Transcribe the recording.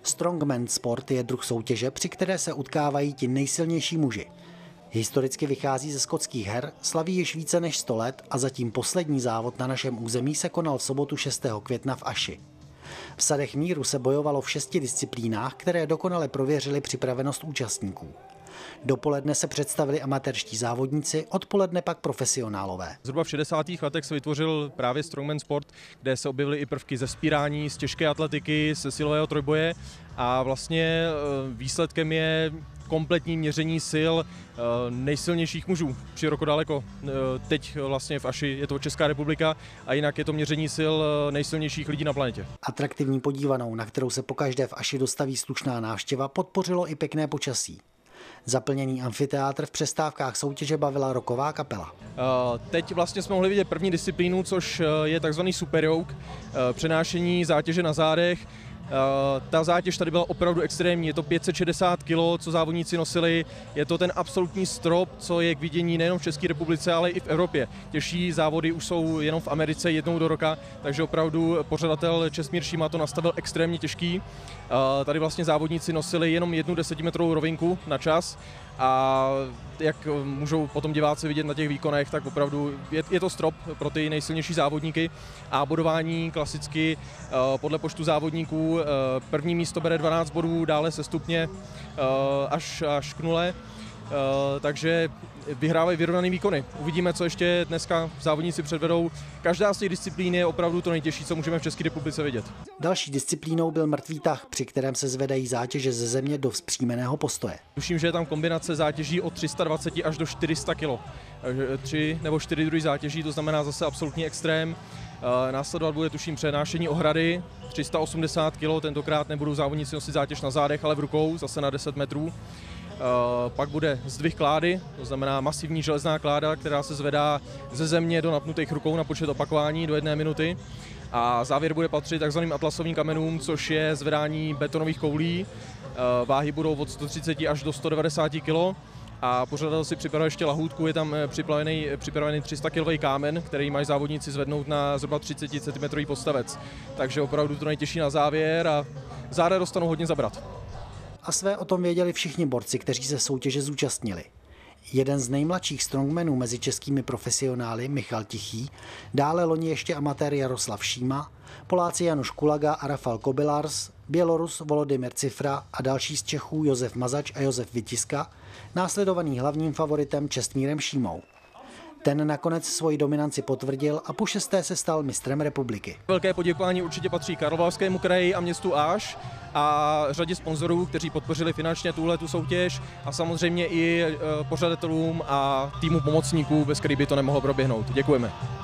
Strongman sport je druh soutěže, při které se utkávají ti nejsilnější muži. Historicky vychází ze skotských her, slaví již více než 100 let a zatím poslední závod na našem území se konal v sobotu 6. května v Aši. V sadech míru se bojovalo v 6 disciplínách, které dokonale prověřily připravenost účastníků. Dopoledne se představili amatérští závodníci, odpoledne pak profesionálové. Zhruba v 60. letech se vytvořil právě Strongman sport, kde se objevily i prvky ze vzpírání, z těžké atletiky, ze silového trojboje a vlastně výsledkem je kompletní měření sil nejsilnějších mužů široko daleko. Teď vlastně v Aši je to Česká republika a jinak je to měření sil nejsilnějších lidí na planetě. Atraktivní podívanou, na kterou se pokaždé v Aši dostaví slušná návštěva, podpořilo i pěkné počasí. Zaplněný amfiteátr v přestávkách soutěže bavila rocková kapela. Teď vlastně jsme mohli vidět první disciplínu, což je takzvaný super yoke, přenášení zátěže na zádech. Ta zátěž tady byla opravdu extrémní, je to 560 kg, co závodníci nosili, je to ten absolutní strop, co je k vidění nejenom v České republice, ale i v Evropě. Těžší závody už jsou jenom v Americe jednou do roka, takže opravdu pořadatel Čestmír Šíma to nastavil extrémně těžký. Tady vlastně závodníci nosili jenom 1 desetimetrovou rovinku na čas a jak můžou potom diváci vidět na těch výkonech, tak opravdu je to strop pro ty nejsilnější závodníky a bodování klasicky podle počtu závodníků. První místo bere 12 bodů, dále se stupně až k nule, takže vyhrávají vyrovnaný výkony. Uvidíme, co ještě dneska závodníci předvedou. Každá z těch disciplín je opravdu to nejtěžší, co můžeme v České republice vidět. Další disciplínou byl mrtvý tah, při kterém se zvedají zátěže ze země do vzpřímeného postoje. Tuším, že je tam kombinace zátěží od 320 až do 400 kg. 3 nebo 4 druhy zátěží, to znamená zase absolutní extrém. Následovat bude tuším přenášení ohrady, 380 kg, tentokrát nebudou závodníci nosit zátěž na zádech, ale v rukou, zase na 10 metrů. Pak bude zdvih klády, to znamená masivní železná kláda, která se zvedá ze země do napnutých rukou na počet opakování do 1 minuty. A závěr bude patřit takzvaným atlasovým kamenům, což je zvedání betonových koulí. Váhy budou od 130 až do 190 kg. A pořadatel si připravil ještě lahůdku, je tam připravený 300 kg kámen, který mají závodníci zvednout na zhruba 30 cm postavec. Takže opravdu to nejtěžší na závěr a záda dostanou hodně zabrat. A své o tom věděli všichni borci, kteří se soutěže zúčastnili. Jeden z nejmladších strongmanů mezi českými profesionály, Michal Tichý, dále loni ještě amatér Jaroslav Šíma, Poláci Januš Kulaga a Rafal Kobylarz, Bělorus Volodymyr Cifra a další z Čechů Josef Mazač a Josef Vytiska, následovaný hlavním favoritem Čestmírem Šímou. Ten nakonec svoji dominanci potvrdil a po 6. se stal mistrem republiky. Velké poděkování určitě patří Karlovarskému kraji a městu Aš a řadě sponzorů, kteří podpořili finančně tuhletu soutěž a samozřejmě i pořadatelům a týmu pomocníků, bez kterých by to nemohlo proběhnout. Děkujeme.